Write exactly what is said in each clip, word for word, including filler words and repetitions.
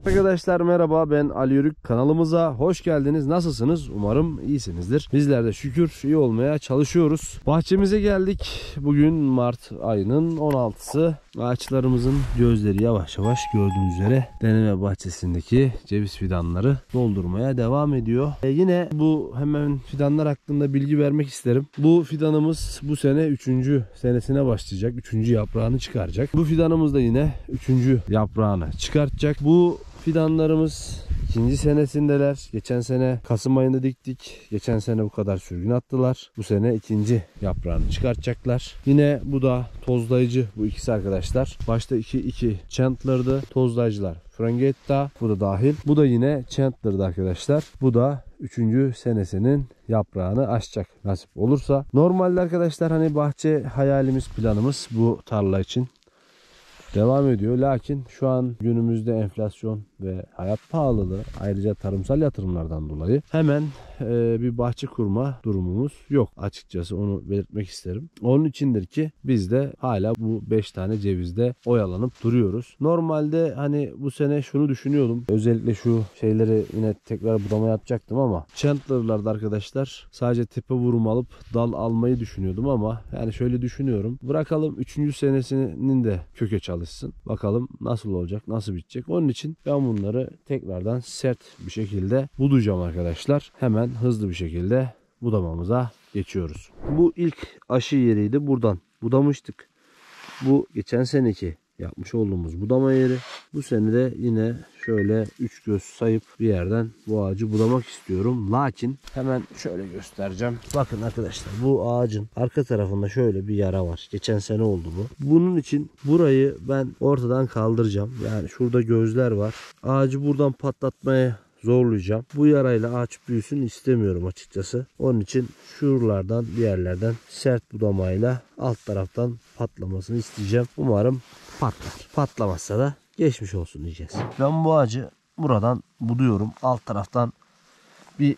Arkadaşlar merhaba, ben Ali Yörük, kanalımıza hoş geldiniz. Nasılsınız? Umarım iyisinizdir. Bizler de şükür iyi olmaya çalışıyoruz. Bahçemize geldik. Bugün Mart ayının on altısı. Ağaçlarımızın gözleri yavaş yavaş gördüğünüz üzere deneme bahçesindeki ceviz fidanları doldurmaya devam ediyor. E yine bu hemen fidanlar hakkında bilgi vermek isterim. Bu fidanımız bu sene üçüncü senesine başlayacak. üçüncü yaprağını çıkaracak. Bu fidanımız da yine üçüncü yaprağını çıkartacak. Bu fidanlarımız ikinci senesindeler. Geçen sene Kasım ayında diktik. Geçen sene bu kadar sürgün attılar. Bu sene ikinci yaprağını çıkartacaklar. Yine bu da tozlayıcı, bu ikisi arkadaşlar. Başta iki iki Chandler'dı. Tozlayıcılar Frangetta, bu da dahil. Bu da yine Chandler'dı arkadaşlar. Bu da üçüncü senesinin yaprağını açacak nasip olursa. Normalde arkadaşlar hani bahçe hayalimiz, planımız bu tarla için devam ediyor. Lakin şu an günümüzde enflasyon ve hayat pahalılığı, ayrıca tarımsal yatırımlardan dolayı hemen e, bir bahçe kurma durumumuz yok. Açıkçası onu belirtmek isterim. Onun içindir ki biz de hala bu beş tane cevizde oyalanıp duruyoruz. Normalde hani bu sene şunu düşünüyordum. Özellikle şu şeyleri yine tekrar budama yapacaktım ama Chandler'larda arkadaşlar sadece tepe vurum alıp dal almayı düşünüyordum ama yani şöyle düşünüyorum. Bırakalım üçüncü senesinin de köke çalışsın. Bakalım nasıl olacak, nasıl bitecek. Onun için ben bunları tekrardan sert bir şekilde budayacağım arkadaşlar. Hemen hızlı bir şekilde budamamıza geçiyoruz. Bu ilk aşı yeriydi. Buradan budamıştık. Bu geçen seneki yapmış olduğumuz budama yeri. Bu sene de yine şöyle üç göz sayıp bir yerden bu ağacı budamak istiyorum. Lakin hemen şöyle göstereceğim. Bakın arkadaşlar, bu ağacın arka tarafında şöyle bir yara var. Geçen sene oldu bu. Bunun için burayı ben ortadan kaldıracağım. Yani şurada gözler var. Ağacı buradan patlatmaya zorlayacağım. Bu yarayla ağaç büyüsün istemiyorum açıkçası. Onun için şuralardan bir yerlerden sert budamayla alt taraftan patlamasını isteyeceğim. Umarım patlar. Patlamazsa da geçmiş olsun diyeceğiz. Ben bu ağacı buradan buduyorum. Alt taraftan bir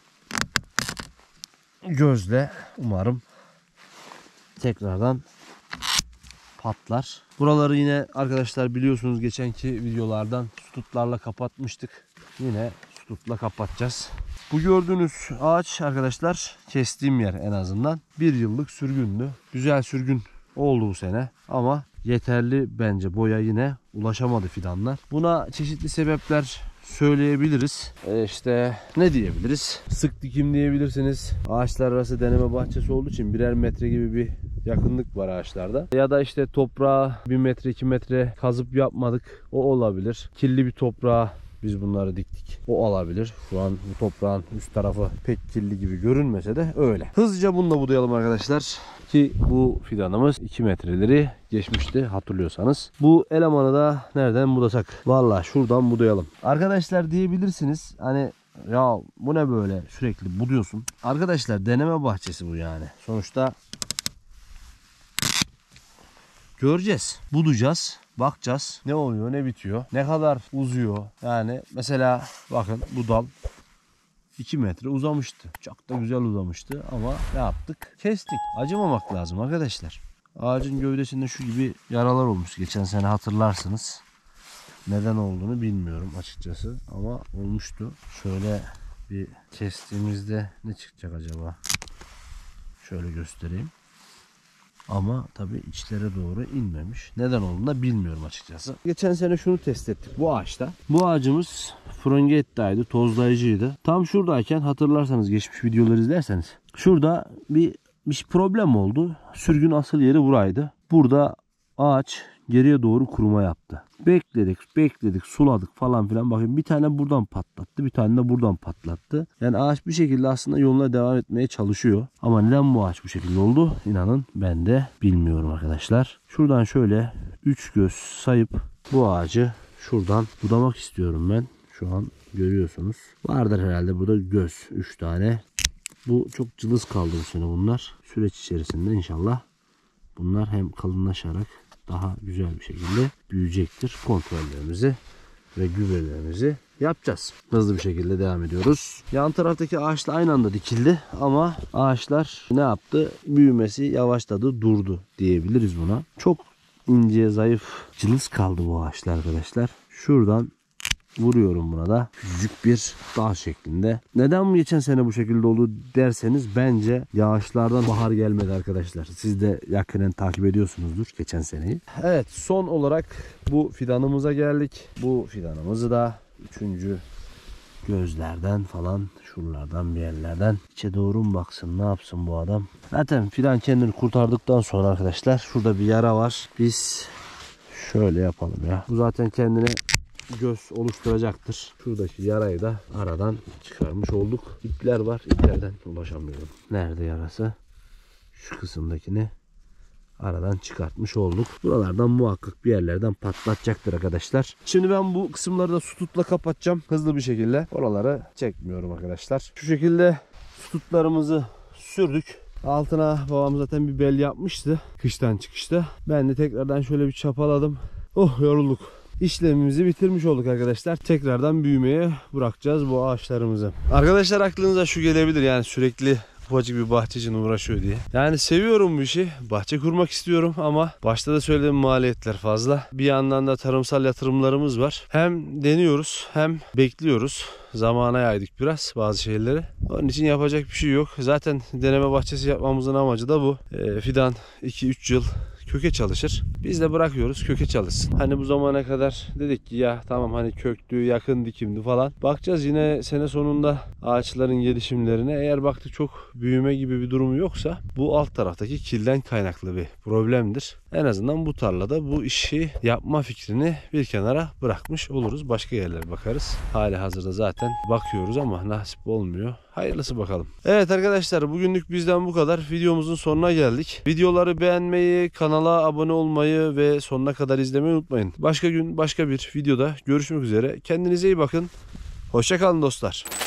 gözle umarım tekrardan patlar. Buraları yine arkadaşlar biliyorsunuz geçenki videolardan tutlarla kapatmıştık. Yine tutla kapatacağız. Bu gördüğünüz ağaç arkadaşlar kestiğim yer en azından bir yıllık sürgündü. Güzel sürgün oldu bu sene ama yeterli bence boya yine ulaşamadı fidanlar. Buna çeşitli sebepler söyleyebiliriz. E işte ne diyebiliriz? Sık dikim diyebilirsiniz. Ağaçlar arası deneme bahçesi olduğu için birer metre gibi bir yakınlık var ağaçlarda. Ya da işte toprağa bir metre iki metre kazıp yapmadık. O olabilir. Kirli bir toprağa biz bunları diktik. O olabilir. Şu an bu toprağın üst tarafı pek kirli gibi görünmese de öyle. Hızlıca bunu da budayalım arkadaşlar. Ki bu fidanımız iki metreleri geçmişti hatırlıyorsanız. Bu elemanı da nereden budasak? Vallahi şuradan budayalım. Arkadaşlar diyebilirsiniz hani ya bu ne böyle sürekli buduyorsun. Arkadaşlar deneme bahçesi bu yani. Sonuçta göreceğiz. Budayacağız. Bakacağız. Ne oluyor, ne bitiyor. Ne kadar uzuyor. Yani mesela bakın bu dal iki metre uzamıştı. Çok da güzel uzamıştı ama ne yaptık? Kestik. Acımamak lazım arkadaşlar. Ağacın gövdesinde şu gibi yaralar olmuş. Geçen sene hatırlarsınız. Neden olduğunu bilmiyorum açıkçası ama olmuştu. Şöyle bir kestiğimizde ne çıkacak acaba? Şöyle göstereyim. Ama tabii içlere doğru inmemiş. Neden olduğunu da bilmiyorum açıkçası. Geçen sene şunu test ettik bu ağaçta. Bu ağacımız Frangetta'ydı, tozlayıcıydı. Tam şuradayken hatırlarsanız geçmiş videoları izlerseniz şurada bir, bir problem oldu. Sürgün asıl yeri buraydı. Burada ağaç geriye doğru kuruma yaptı. Bekledik, bekledik, suladık falan filan. Bakın bir tane buradan patlattı, bir tane de buradan patlattı. Yani ağaç bir şekilde aslında yoluna devam etmeye çalışıyor. Ama neden bu ağaç bu şekilde oldu? İnanın ben de bilmiyorum arkadaşlar. Şuradan şöyle üç göz sayıp bu ağacı şuradan budamak istiyorum ben. Şu an görüyorsunuz. Vardır herhalde burada göz üç tane. Bu çok cılız kaldı bu sene bunlar. Süreç içerisinde inşallah bunlar hem kalınlaşarak daha güzel bir şekilde büyüyecektir. Kontrollerimizi ve gübrelerimizi yapacağız. Hızlı bir şekilde devam ediyoruz. Yan taraftaki ağaçla aynı anda dikildi ama ağaçlar ne yaptı? Büyümesi yavaşladı, durdu diyebiliriz buna. Çok ince, zayıf, cılız kaldı bu ağaçlar arkadaşlar. Şuradan vuruyorum buna da. Küçücük bir dağ şeklinde. Neden bu geçen sene bu şekilde oldu derseniz bence yağışlardan bahar gelmedi arkadaşlar. Siz de yakinen takip ediyorsunuzdur geçen seneyi. Evet, son olarak bu fidanımıza geldik. Bu fidanımızı da üçüncü gözlerden falan, şuralardan bir yerlerden içe doğru mu baksın, ne yapsın bu adam. Zaten fidan kendini kurtardıktan sonra arkadaşlar şurada bir yara var. Biz şöyle yapalım ya. Bu zaten kendine göz oluşturacaktır. Şuradaki yarayı da aradan çıkarmış olduk. İpler var. İplerden ulaşamıyorum. Nerede yarası? Şu kısımdakini aradan çıkartmış olduk. Buralardan muhakkak bir yerlerden patlatacaktır arkadaşlar. Şimdi ben bu kısımları da su tutla kapatacağım. Hızlı bir şekilde. Oraları çekmiyorum arkadaşlar. Şu şekilde su tutlarımızı sürdük. Altına babam zaten bir bel yapmıştı. Kıştan çıkışta. Ben de tekrardan şöyle bir çapaladım. Oh, yorulduk. İşlemimizi bitirmiş olduk arkadaşlar. Tekrardan büyümeye bırakacağız bu ağaçlarımızı. Arkadaşlar aklınıza şu gelebilir, yani sürekli ufacık bir bahçe için uğraşıyor diye. Yani seviyorum bu işi. Bahçe kurmak istiyorum ama başta da söylediğim maliyetler fazla. Bir yandan da tarımsal yatırımlarımız var. Hem deniyoruz hem bekliyoruz. Zamana yaydık biraz bazı şeyleri. Onun için yapacak bir şey yok. Zaten deneme bahçesi yapmamızın amacı da bu. E, fidan iki üç yıl köke çalışır. Biz de bırakıyoruz köke çalışsın. Hani bu zamana kadar dedik ki ya tamam, hani köktü, yakın dikimdi falan. Bakacağız yine sene sonunda ağaçların gelişimlerine. Eğer baktık çok büyüme gibi bir durumu yoksa bu alt taraftaki kilden kaynaklı bir problemdir. En azından bu tarlada bu işi yapma fikrini bir kenara bırakmış oluruz. Başka yerlere bakarız. Hali hazırda zaten bakıyoruz ama nasip olmuyor. Hayırlısı bakalım. Evet arkadaşlar, bugünlük bizden bu kadar. Videomuzun sonuna geldik. Videoları beğenmeyi, kanala abone olmayı ve sonuna kadar izlemeyi unutmayın. Başka gün başka bir videoda görüşmek üzere. Kendinize iyi bakın. Hoşça kalın dostlar.